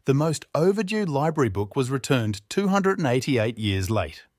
The most overdue library book was returned 288 years late.